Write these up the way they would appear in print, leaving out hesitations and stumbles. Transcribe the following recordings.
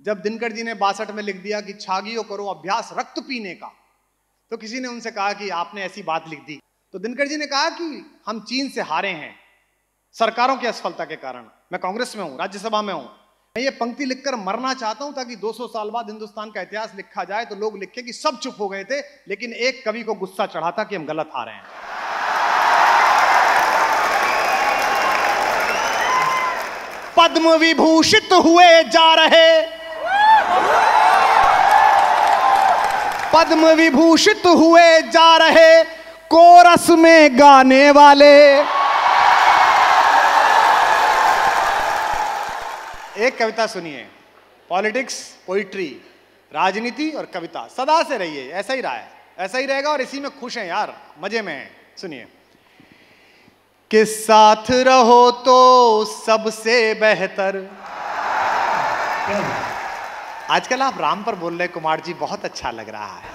जब दिनकर जी ने 62 में लिख दिया कि छागियो करो अभ्यास रक्त पीने का, तो किसी ने उनसे कहा कि आपने ऐसी बात लिख दी। तो दिनकर जी ने कहा कि हम चीन से हारे हैं सरकारों की असफलता के कारण। मैं कांग्रेस में हूं, राज्यसभा में हूं, मैं ये पंक्ति लिखकर मरना चाहता हूं ताकि 200 साल बाद हिंदुस्तान का इतिहास लिखा जाए तो लोग लिखे कि सब चुप हो गए थे, लेकिन एक कवि को गुस्सा चढ़ा था कि हम गलत हारे हैं। पद्म विभूषित हुए जा रहे, पद्म विभूषित हुए जा रहे कोरस में गाने वाले। एक कविता सुनिए, पॉलिटिक्स, पोइट्री, राजनीति और कविता सदा से रही है, ऐसा ही रहा है, ऐसा ही रहेगा और इसी में खुश हैं यार, मजे में हैं। सुनिए, कि साथ रहो तो सबसे बेहतर। आजकल आप राम पर बोल रहे कुमार जी, बहुत अच्छा लग रहा है।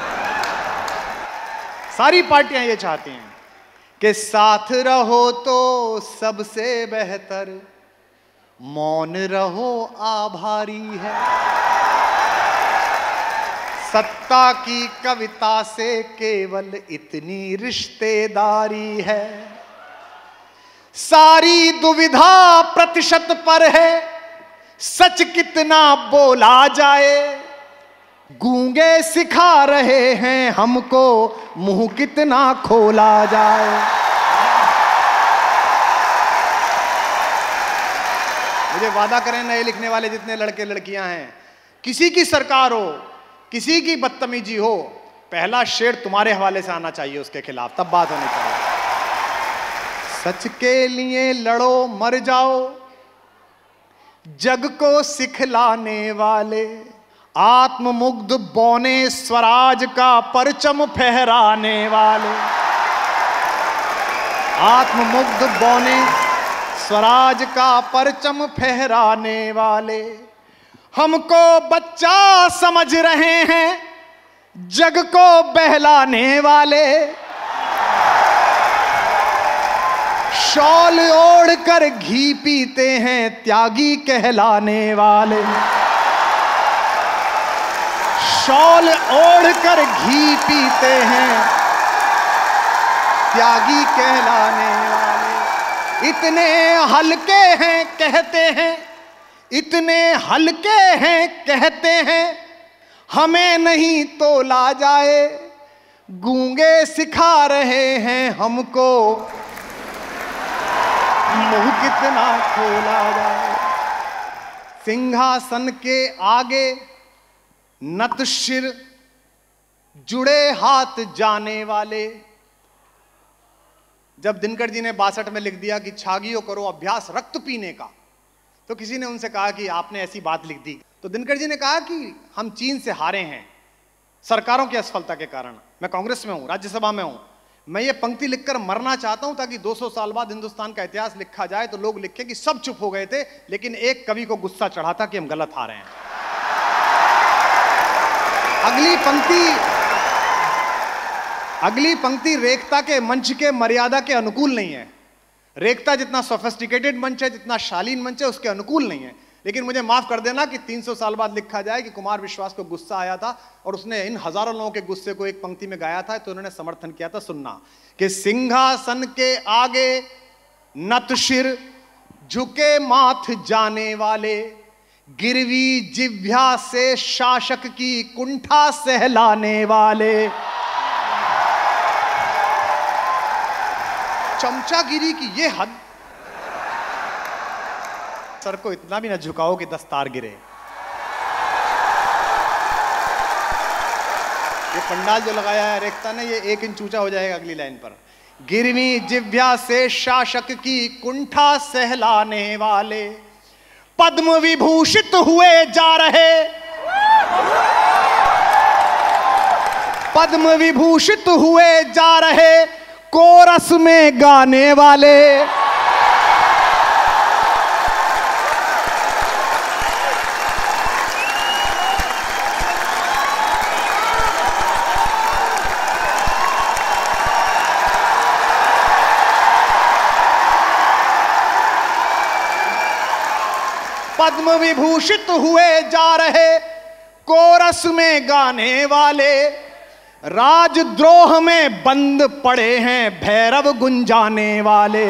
सारी पार्टियां ये चाहती हैं कि साथ रहो तो सबसे बेहतर, मौन रहो आभारी है। सत्ता की कविता से केवल इतनी रिश्तेदारी है। सारी दुविधा प्रतिशत पर है, सच कितना बोला जाए। गूंगे सिखा रहे हैं हमको, मुंह कितना खोला जाए। मुझे वादा करें नए लिखने वाले जितने लड़के लड़कियां हैं, किसी की सरकार हो, किसी की बदतमीजी हो, पहला शेर तुम्हारे हवाले से आना चाहिए उसके खिलाफ, तब बात होनी चाहिए। सच के लिए लड़ो मर जाओ, जग को सिखलाने वाले। आत्ममुग्ध बौने स्वराज का परचम फहराने वाले। आत्ममुग्ध बौने स्वराज का परचम फहराने वाले। हमको बच्चा समझ रहे हैं, जग को बहलाने वाले। शॉल ओढ़कर घी पीते हैं, त्यागी कहलाने वाले। शॉल ओढ़कर घी पीते हैं, त्यागी कहलाने वाले। इतने हल्के हैं कहते हैं, इतने हल्के हैं कहते हैं, हमें नहीं तोला जाए। गूंगे सिखा रहे हैं हमको, मुंह कितना खोला जाए। सिंहासन के आगे नत शिर, जुड़े हाथ जाने वाले। जब दिनकर जी ने 62 में लिख दिया कि छागियो करो अभ्यास रक्त पीने का, तो किसी ने उनसे कहा कि आपने ऐसी बात लिख दी। तो दिनकर जी ने कहा कि हम चीन से हारे हैं सरकारों की असफलता के कारण। मैं कांग्रेस में हूं, राज्यसभा में हूं, मैं ये पंक्ति लिखकर मरना चाहता हूं ताकि 200 साल बाद हिंदुस्तान का इतिहास लिखा जाए तो लोग लिखे कि सब चुप हो गए थे, लेकिन एक कवि को गुस्सा चढ़ा था कि हम गलत हारे हैं। अगली पंक्ति रेखता के मंच के मर्यादा के अनुकूल नहीं है। रेखता जितना सोफिस्टिकेटेड मंच है, जितना शालीन मंच है, उसके अनुकूल नहीं है। लेकिन मुझे माफ कर देना कि 300 साल बाद लिखा जाए कि कुमार विश्वास को गुस्सा आया था और उसने इन हजारों लोगों के गुस्से को एक पंक्ति में गाया था, तो उन्होंने समर्थन किया था। सुनना, कि सिंहासन के आगे नत शिर, झुके माथ जाने वाले। गिरवी जिह्वा से शासक की कुंठा सहलाने वाले। चमचागिरी की ये हद। सर को इतना भी ना झुकाओ कि दस्तार गिरे। ये पंडाल जो लगाया है रेखता ने, ये 1 इंच ऊंचा हो जाएगा अगली लाइन पर। गिरवी जिह्वा से शासक की कुंठा सहलाने वाले। पद्म विभूषित हुए जा रहे, पद्म विभूषित हुए जा रहे कोरस में गाने वाले। पद्म विभूषित हुए जा रहे कोरस में गाने वाले, राजद्रोह में बंद पड़े हैं भैरव गुंजाने वाले।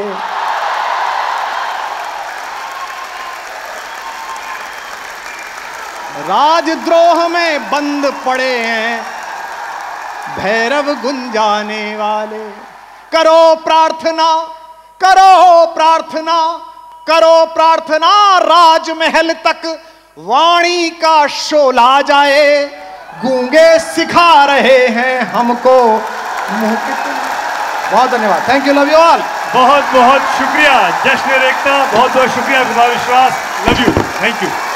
राजद्रोह में बंद पड़े हैं भैरव गुंजाने वाले। करो प्रार्थना, करो प्रार्थना, करो प्रार्थना, राजमहल तक वाणी का शोला जाए। गूंगे सिखा रहे हैं हमको मुंह की। बहुत धन्यवाद, thank you, love you all. बहुत बहुत शुक्रिया जश्न-ए-रेख़ता, बहुत बहुत शुक्रिया गुलाब विश्वास, लव यू, थैंक यू।